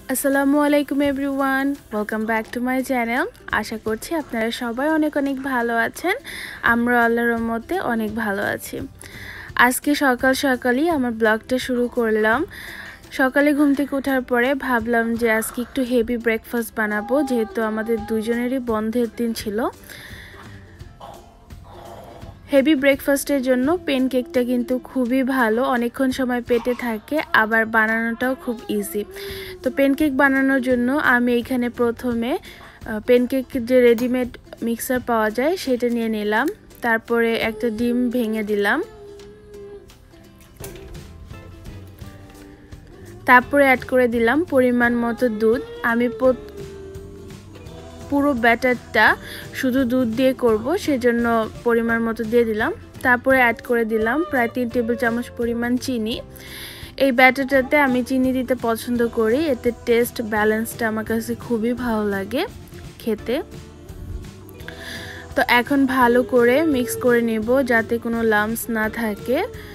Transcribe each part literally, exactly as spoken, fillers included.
আসসালামু আলাইকুম everyone, welcome back to my channel. আশা করছি আপনারা সবাই অনেক অনেক ভালো আছেন। আমরা আল্লাহর রহমতে অনেক ভালো আছি। আজকে সকাল সকালই আমার ব্লগটা শুরু করলাম। সকালে ঘুম থেকে ওঠার পরে ভাবলাম যে আজকে একটু হেভি ব্রেকফাস্ট বানাবো, যেহেতু আমাদের দুজনেরই বন্ধের দিন ছিল। হেভি ব্রেকফাস্টের জন্য প্যানকেকটা কিন্তু খুবই ভালো, অনেকক্ষণ সময় পেটে থাকে, আবার বানানোটাও খুব ইজি। তো প্যানকেক বানানোর জন্য আমি এখানে প্রথমে প্যানকেক যে রেডিমেড মিক্সার পাওয়া যায় সেটা নিয়ে নিলাম। তারপরে একটা ডিম ভেঙে দিলাম। তারপরে অ্যাড করে দিলাম পরিমাণ মতো দুধ। আমি পুরো ব্যাটারটা শুধু দুধ দিয়ে করব, সেজন্য পরিমাণ মতো দিয়ে দিলাম। তারপরে অ্যাড করে দিলাম প্রায় তিন টেবিল চামচ পরিমাণ চিনি। এই ব্যাটারটাতে আমি চিনি দিতে পছন্দ করি, এতে টেস্ট ব্যালেন্সটা আমার কাছে খুবই ভালো লাগে খেতে। তো এখন ভালো করে মিক্স করে নেব যাতে কোনো লাম্পস না থাকে।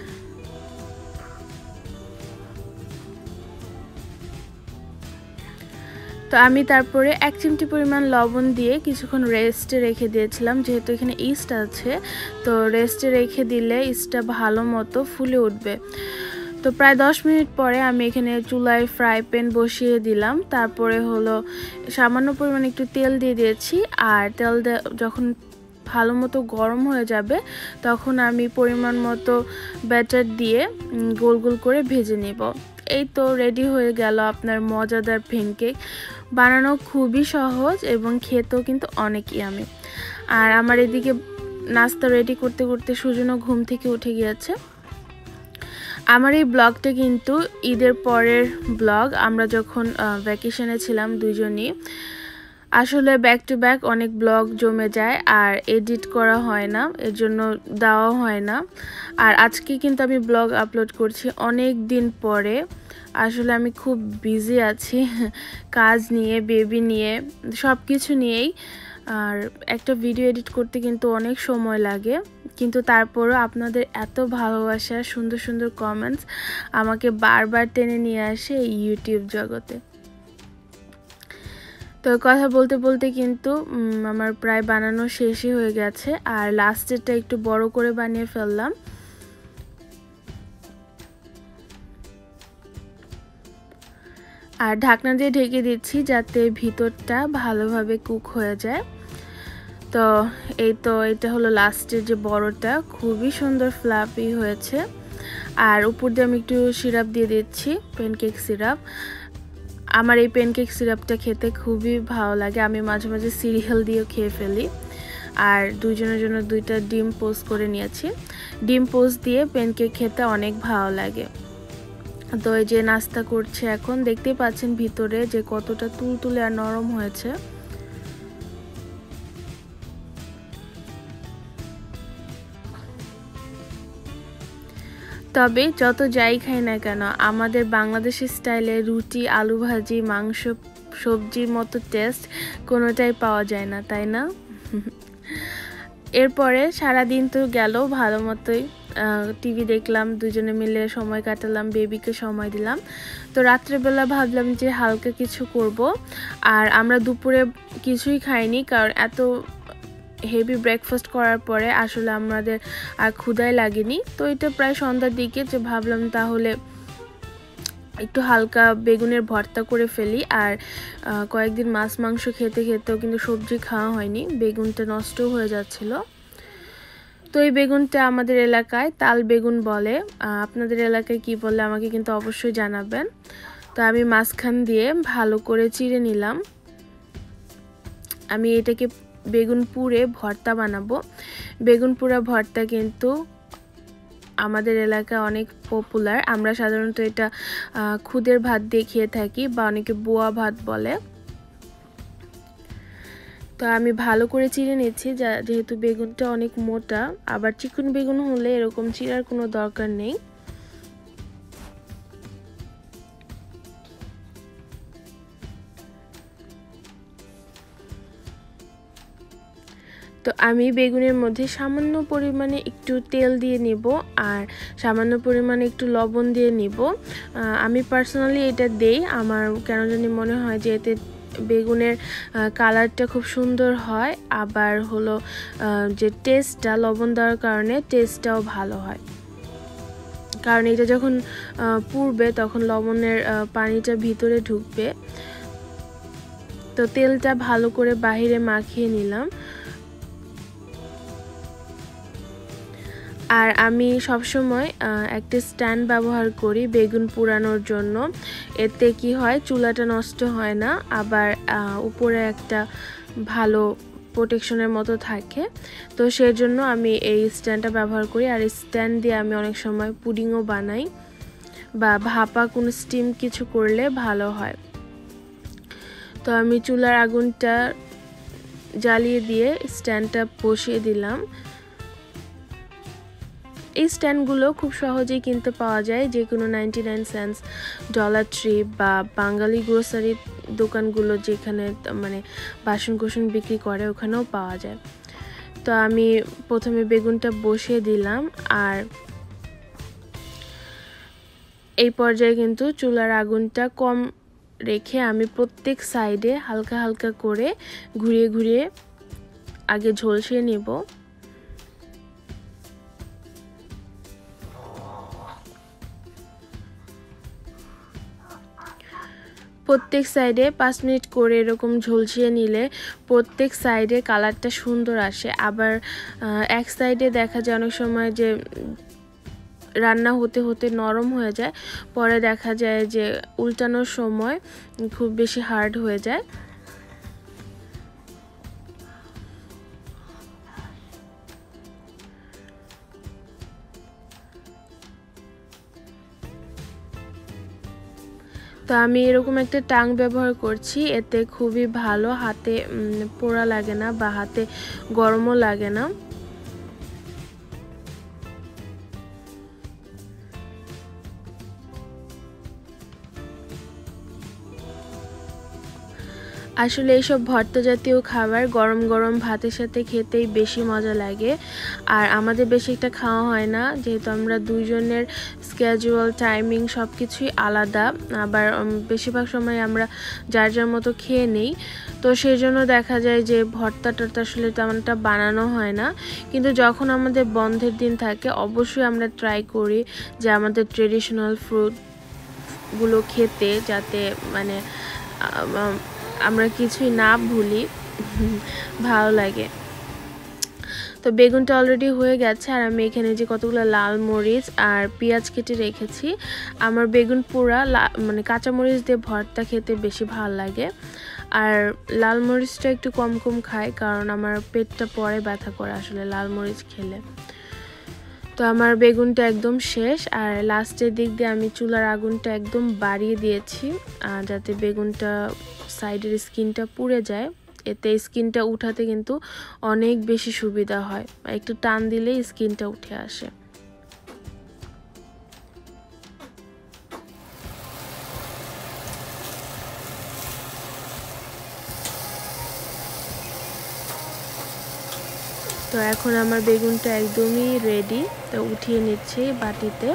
তো আমি তারপরে এক চিমটি পরিমাণ লবণ দিয়ে কিছুক্ষণ রেস্টে রেখে দিয়েছিলাম, যেহেতু এখানে ইস্ট আছে। তো রেস্টে রেখে দিলে ইস্টটা ভালো মতো ফুলে উঠবে। তো প্রায় দশ মিনিট পরে আমি এখানে চুলায় ফ্রাই প্যান বসিয়ে দিলাম। তারপরে হলো সামান্য পরিমাণে একটু তেল দিয়ে দিয়েছি, আর তেল যখন ভালো মতো গরম হয়ে যাবে তখন আমি পরিমাণ মতো ব্যাটার দিয়ে গোল গোল করে ভেজে নেব। এই তো রেডি হয়ে গেল আপনার মজাদার প্যানকেক। বানানো খুবই সহজ এবং খেতেও কিন্তু অনেক ইয়ামি। আর আমার এদিকে নাস্তা রেডি করতে করতে সুজনও ঘুম থেকে উঠে গিয়েছে। আমার এই ব্লগটা কিন্তু ঈদের পরের ব্লগ। আমরা যখন ভ্যাকেশনে ছিলাম দুজনই, আসলে ব্যাক টু ব্যাক অনেক ব্লগ জমে যায় আর এডিট করা হয় না, এর জন্য দেওয়া হয় না। আর আজকে কিন্তু আমি ব্লগ আপলোড করছি অনেক দিন পরে। আসলে আমি খুব বিজি আছি কাজ নিয়ে, বেবি নিয়ে, সব কিছু নিয়েই। আর একটা ভিডিও এডিট করতে কিন্তু অনেক সময় লাগে, কিন্তু তারপরও আপনাদের এত ভালোবাসা, সুন্দর সুন্দর কমেন্টস আমাকে বারবার টেনে নিয়ে আসে এই ইউটিউব জগতে। তো কথা বলতে বলতে কিন্তু আমার প্রায় বানানো শেষই হয়ে গেছে, আর লাস্টেরটা একটু বড় করে বানিয়ে ফেললাম। আর ঢাকনা দিয়ে ঢেকে দিচ্ছি যাতে ভিতরটা ভালোভাবে কুক হয়ে যায়। তো এই তো এটা হলো লাস্টের যে বড়টা, খুবই সুন্দর ফ্লাফি হয়েছে। আর উপর দিয়ে আমি একটু সিরাপ দিয়ে দিচ্ছি, প্যানকেক সিরাপ। আমার এই প্যানকেক সিরাপটা খেতে খুবই ভালো লাগে, আমি মাঝে মাঝে সিরিয়াল দিয়েও খেয়ে ফেলি। আর দুজনের জন্য দুইটা ডিম পোস্ট করে নিয়েছি। ডিম পোস্ট দিয়ে প্যানকেক খেতে অনেক ভালো লাগে। তো এই যে নাস্তা করছে এখন, দেখতেই পাচ্ছেন ভিতরে যে কতটা তুলতুলে আর নরম হয়েছে। তবে যত যাই খাই না কেন, আমাদের বাংলাদেশি স্টাইলে রুটি, আলু ভাজি, মাংস, সবজির মতো টেস্ট কোনোটাই পাওয়া যায় না, তাই না? এরপরে সারাদিন তো গেল ভালো মতোই, টিভি দেখলাম, দুজনে মিলে সময় কাটালাম, বেবিকে সময় দিলাম। তো রাত্রেবেলা ভাবলাম যে হালকা কিছু করব। আর আমরা দুপুরে কিছুই খাইনি, কারণ এত হেভি ব্রেকফাস্ট করার পরে আসলে আমাদের আর ক্ষুধাই লাগেনি। তো এটা প্রায় সন্ধ্যার দিকে যে ভাবলাম তাহলে একটু হালকা বেগুনের ভর্তা করে ফেলি। আর কয়েকদিন মাছ মাংস খেতে খেতেও কিন্তু সবজি খাওয়া হয়নি, বেগুনটা নষ্টও হয়ে যাচ্ছিল। তো এই বেগুনটা আমাদের এলাকায় তাল বেগুন বলে, আপনাদের এলাকায় কি বলে আমাকে কিন্তু অবশ্যই জানাবেন। তো আমি মাঝখান দিয়ে ভালো করে চিড়ে নিলাম। আমি এটাকে বেগুন পুড়ে ভর্তা বানাবো। বেগুন পোড়া ভর্তা কিন্তু আমাদের এলাকায় অনেক পপুলার। আমরা সাধারণত এটা খুদের ভাত দিয়ে খেয়ে থাকি, বা অনেকে বোয়া ভাত বলে। তো আমি ভালো করে চিড়ে নিচ্ছি, যা যেহেতু বেগুনটা অনেক মোটা, আবার চিকন বেগুন হলে এরকম চিড়ার কোনো দরকার নেই। তো আমি বেগুনের মধ্যে সামান্য পরিমাণে একটু তেল দিয়ে নিব আর সামান্য পরিমাণে একটু লবণ দিয়ে নিব। আমি পার্সোনালি এটা দেই, আমার কেন জানি মনে হয় যে এতে বেগুনের কালারটা খুব সুন্দর হয়, আবার হলো যে টেস্টটা লবণ দেওয়ার কারণে টেস্টটাও ভালো হয়। কারণ এটা যখন পুড়বে তখন লবণের পানিটা ভিতরে ঢুকবে। তো তেলটা ভালো করে বাহিরে মাখিয়ে নিলাম। আর আমি সবসময় একটা স্ট্যান্ড ব্যবহার করি বেগুন পোড়ানোর জন্য। এতে কি হয়, চুলাটা নষ্ট হয় না, আবার উপরে একটা ভালো প্রোটেকশনের মতো থাকে। তো সেই জন্য আমি এই স্ট্যান্ডটা ব্যবহার করি। আর এই স্ট্যান্ড দিয়ে আমি অনেক সময় পুডিংও বানাই বা ভাপা কোনো স্টিম কিছু করলে ভালো হয়। তো আমি চুলার আগুনটা জ্বালিয়ে দিয়ে স্ট্যান্ডটা বসিয়ে দিলাম। এই স্ট্যান্ডগুলো খুব সহজেই কিনতে পাওয়া যায় যে কোনো ninety nine cents, dollar tree বা বাঙালি গ্রোসারি দোকানগুলো যেখানে মানে বাসন কোসন বিক্রি করে ওখানেও পাওয়া যায়। তো আমি প্রথমে বেগুনটা বসিয়ে দিলাম আর এই পর্যায়ে কিন্তু চুলার আগুনটা কম রেখে আমি প্রত্যেক সাইডে হালকা হালকা করে ঘুরিয়ে ঘুরিয়ে আগে ঝলসিয়ে নেব। প্রত্যেক সাইডে পাঁচ মিনিট করে এরকম ঝলসিয়ে নিলে প্রত্যেক সাইডে কালারটা সুন্দর আসে। আবার এক সাইডে দেখা যায় অনেক সময় যে রান্না হতে হতে নরম হয়ে যায়, পরে দেখা যায় যে উল্টানোর সময় খুব বেশি হার্ড হয়ে যায়। তো আমি এরকম একটা টাং ব্যবহার করছি, এতে খুবই ভালো, হাতে পোড়া লাগে না বা হাতে গরমও লাগে না। আসলে এইসব ভর্তা জাতীয় খাবার গরম গরম ভাতের সাথে খেতেই বেশি মজা লাগে। আর আমাদের বেশি একটা খাওয়া হয় না, যেহেতু আমরা দুইজনের স্ক্যাজুয়াল টাইমিং সব কিছুই আলাদা, আবার বেশিরভাগ সময় আমরা যার যার মতো খেয়ে নেই। তো সেই জন্য দেখা যায় যে ভর্তা টর্তা আসলে তেমনটা বানানো হয় না। কিন্তু যখন আমাদের বন্ধের দিন থাকে অবশ্যই আমরা ট্রাই করি যে আমাদের ট্রেডিশনাল ফ্রুটগুলো খেতে, যাতে মানে আমরা কিছুই না ভুলি, ভালো লাগে। তো বেগুনটা অলরেডি হয়ে গেছে আর আমি এখানে যে কতগুলো লাল মরিচ আর পেঁয়াজ কেটে রেখেছি। আমার বেগুন পোড়া মানে কাঁচা মরিচ দিয়ে ভর্তা খেতে বেশি ভালো লাগে, আর লাল মরিচটা একটু কম কম খাই কারণ আমার পেটটা পরে ব্যথা করে আসলে লাল মরিচ খেলে। তো আমার বেগুনটা একদম শেষ, আর লাস্টের দিক দিয়ে আমি চুলার আগুনটা একদম বাড়িয়ে দিয়েছি যাতে বেগুনটা সাইডের স্কিনটা পুড়ে যায়। এতে স্কিনটা উঠাতে কিন্তু অনেক বেশি সুবিধা হয়, একটু টান দিলেই স্কিনটা উঠে আসে। তো এখন আমার বেগুনটা একদমই রেডি, তো উঠিয়ে নিচ্ছি বাটিতে।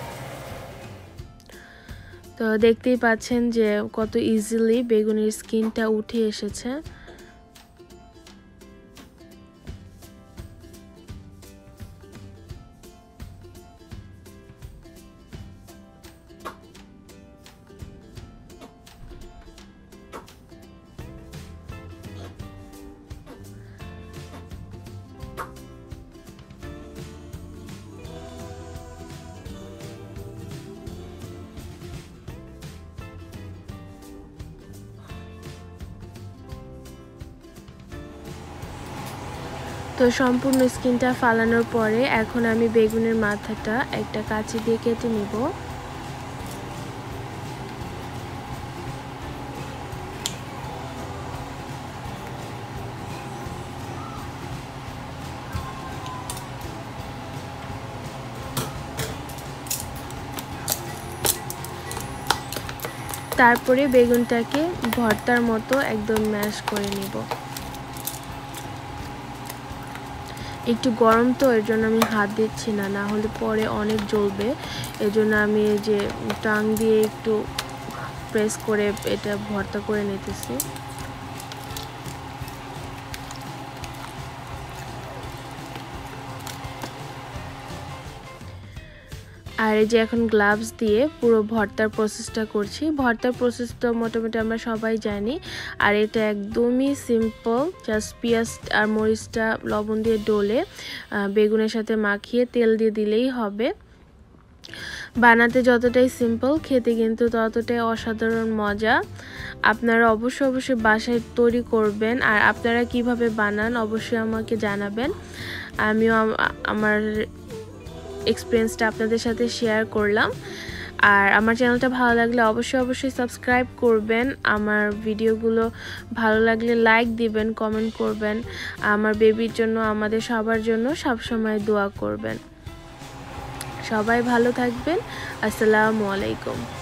তো দেখতেই পাচ্ছেন যে কত ইজিলি বেগুনের স্কিনটা উঠে এসেছে। তো সম্পূর্ণ স্কিনটা ফালানোর পরে এখন আমি বেগুনের মাথাটা একটা কাঁচি দিয়ে কেটে নিব। তারপরে বেগুনটাকে ভর্তার মতো একদম ম্যাশ করে নিব। একটু গরম তো এর জন্য আমি হাত দিচ্ছি না, না হলে পরে অনেক জ্বলবে। এর জন্য আমি এই যে টাং দিয়ে একটু প্রেস করে এটা ভর্তা করে নিতেছি। আর এই যে এখন গ্লাভস দিয়ে পুরো ভর্তার প্রসেসটা করছি। ভর্তার প্রসেস তো মোটামুটি আমরা সবাই জানি, আর এটা একদমই সিম্পল। জাস্ট পেঁয়াজ আর মরিচটা লবণ দিয়ে ডলে বেগুনের সাথে মাখিয়ে তেল দিয়ে দিলেই হবে। বানাতে যতটাই সিম্পল, খেতে কিন্তু ততটাই অসাধারণ মজা। আপনারা অবশ্যই অবশ্যই বাসায় তৈরি করবেন, আর আপনারা কিভাবে বানান অবশ্যই আমাকে জানাবেন। আমিও আমার এক্সপিরিয়েন্সটা আপনাদের সাথে শেয়ার করলাম। আর আমার চ্যানেলটা ভালো লাগলে অবশ্যই অবশ্যই সাবস্ক্রাইব করবেন। আমার ভিডিওগুলো ভালো লাগলে লাইক দিবেন, কমেন্ট করবেন। আমার বেবির জন্য, আমাদের সবার জন্য সবসময় দোয়া করবেন। সবাই ভালো থাকবেন। আসসালামু আলাইকুম।